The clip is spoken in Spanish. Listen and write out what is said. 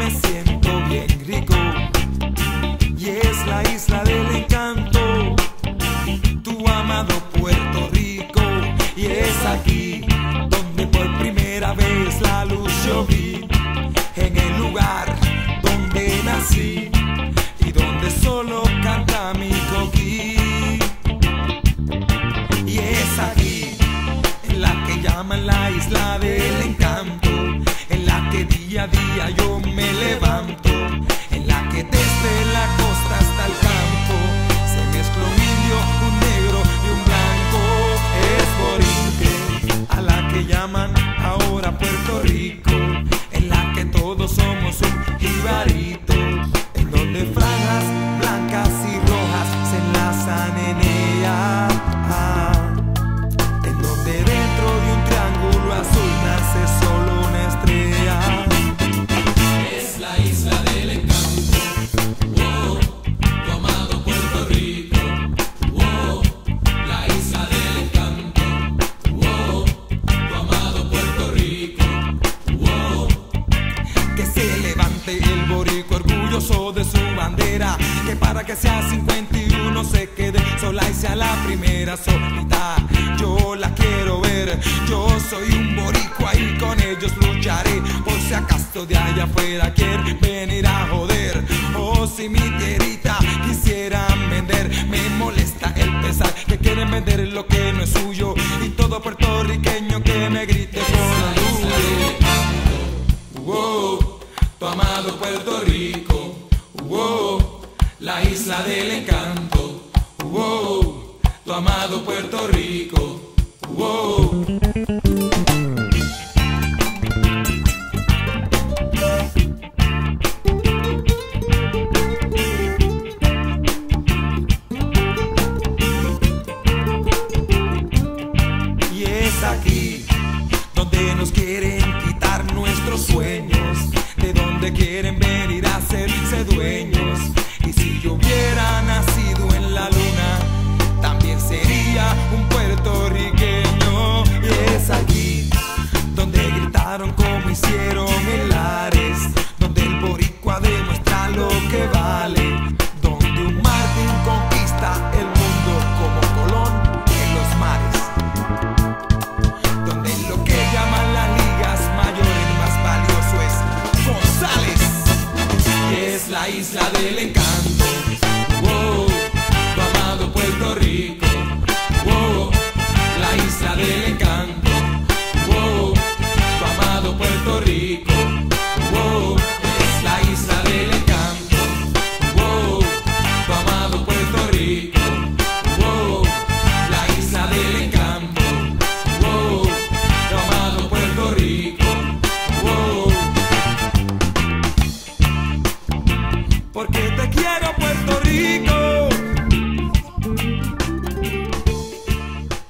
me siento bien rico. Y es la isla del encanto, tu amado Puerto Rico. Y es aquí donde por primera vez la luz yo vi, en el lugar donde nací y donde solo canta mi coquí. Y es aquí, en la que llaman la isla del encanto, en la que día a día yo me levanto, en la que desde la costa hasta el campo se mezcla un indio, un negro y un blanco. Es Borinquen, a la que llaman ahora Puerto Rico, en la que todos somos un jibarito, en donde franjas blancas y rojas se enlazan en ella, en donde dentro de un triángulo azul nace solo una estrella. Es la isla del encanto, wow, tu amado Puerto Rico, wow, la isla del encanto, wow, tu amado Puerto Rico, wow. Que se levante el boricua orgulloso de su bandera, que para que sea 51 se quede sola y sea la primera solita. Yo la quiero ver, yo soy un boricua y con ellos lucharé, por si acaso de allá afuera quieren venir a joder. O si mi tierrita quisieran vender, me molesta el pesar que quieren vender lo que no es suyo, y todo puertorriqueño que me grite por orgullo. Wow, tu amado Puerto Rico, wow, la isla del encanto, wow, tu amado Puerto Rico, wow. Y es aquí donde nos quieren quitar nuestros sueños, de donde quieren venir a hacerse dueños. Y si yo hubiera nacido en la luna, también sería un puertorriqueño. Y es aquí donde gritaron como hicieron en Lares, donde el boricua demuestra lo que vale, donde un Martín conquista el mundo como Colón en los mares, donde lo que llaman las ligas mayores más valioso es González. Y es la isla del encanto, wow, tu amado Puerto Rico, wow, la isla del encanto, wow, tu amado Puerto Rico.